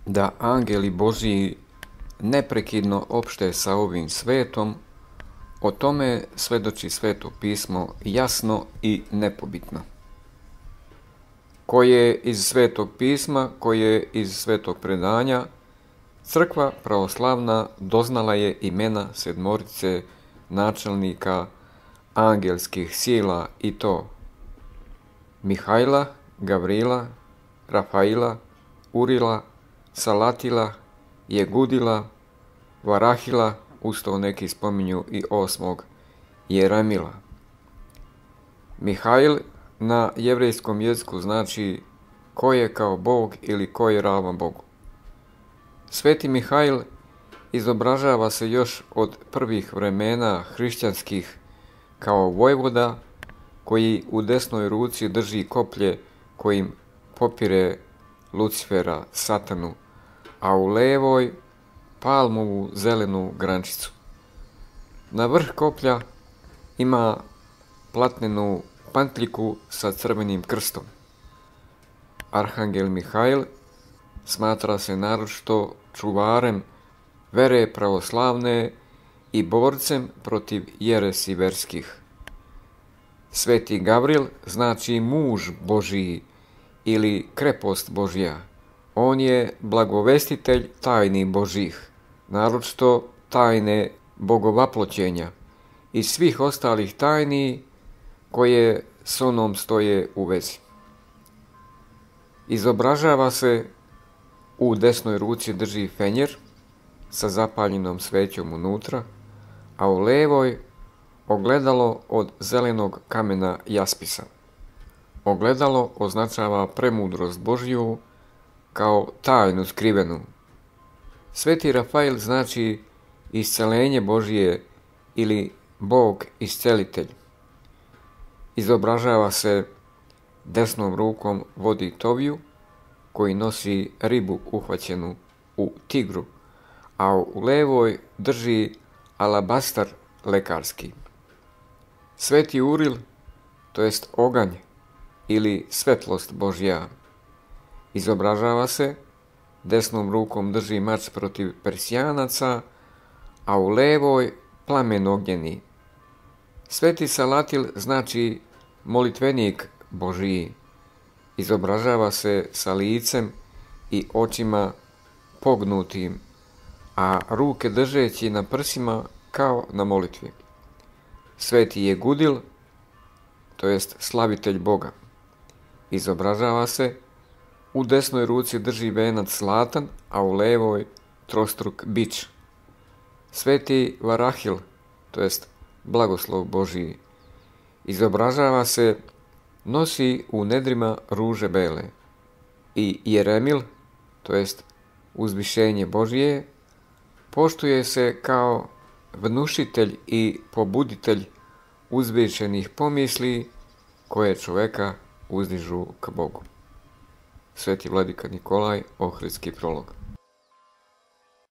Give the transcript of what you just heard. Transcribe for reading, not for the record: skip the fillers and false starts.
da angeli Božji neprekidno opšte sa ovim svetom, o tome svedoči Sveto pismo jasno i nepobitno. Ko je iz Svetog pisma, ko je iz Svetog predanja, Crkva pravoslavna doznala je imena sedmorice načelnika angelskih sila, i to Mihajla, Gavrila, Rafaila, Urila, Salatila, Jegudila, Varahila, usto neki spominju i 8. Jeremila. Mihajl na jevrejskom jeziku znači ko je kao Bog ili ko je ravan Bogu. Sveti Mihajl izobražava se još od prvih vremena hrišćanskih kao vojvoda koji u desnoj ruci drži koplje kojim popire Lucifera, satanu, a u levoj palmovu zelenu grančicu. Na vrh koplja ima platnenu pantljiku sa crvenim krstom. Arhangel Mihajl smatra se naročito čuvarem vere pravoslavne i borcem protiv jeresi verskih. Sveti Gavril znači muž Božiji ili krepost Božja. On je blagovestitelj tajni Božjih, naročito tajne bogovaploćenja i svih ostalih tajni koje s onom stoje u vezi. Izobražava se, u desnoj ruci drži fenjer sa zapaljenom svećom unutra, a u levoj ogledalo od zelenog kamena jaspisa. Ogledalo označava premudrost Božju kao tajnu skrivenu. Sveti Rafail znači iscelenje Božje ili Bog iscelitelj. Izobražava se, desnom rukom vodi toviju koji nosi ribu uhvaćenu u tigru, a u levoj drži alabastar lekarski. Sveti Uril, to jest oganj ili svetlost Božja, izobražava se, desnom rukom drži mač protiv Persijanaca, a u levoj plamen ognjeni. Sveti Salatil znači molitvenik Božiji. Izobražava se sa licem i očima pognutim, a ruke držeći na prsima kao na molitvi. Sveti Jegudil, to jest slavitelj Boga. Izobražava se, u desnoj ruci drži venac zlatan, a u levoj trostruk bič. Sveti Varahil, to jest blagoslov Božiji. Izobražava se, nosi u nedrima ruže bele. I Jeremil, to jest uzvišenje Božije, poštuje se kao vnušitelj i pobuditelj uzvišenih pomisli koje čoveka uzdižu k Bogu. Sveti vladika Nikolaj, Ohridski prolog.